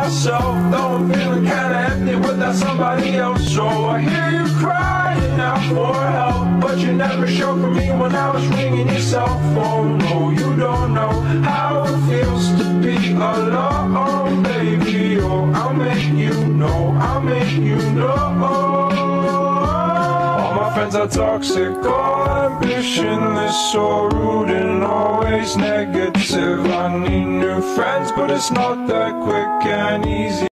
myself, though I'm feeling kinda empty without somebody else. So I hear you crying out for help, but you never showed for me when I was ringing your cell phone. No, you don't know how it feels to be alone, baby. Oh, I'll make you know, I'll make you know. All my friends are toxic, all ambitionless, so rude and always negative. I need new friends, but it's not that quick and easy.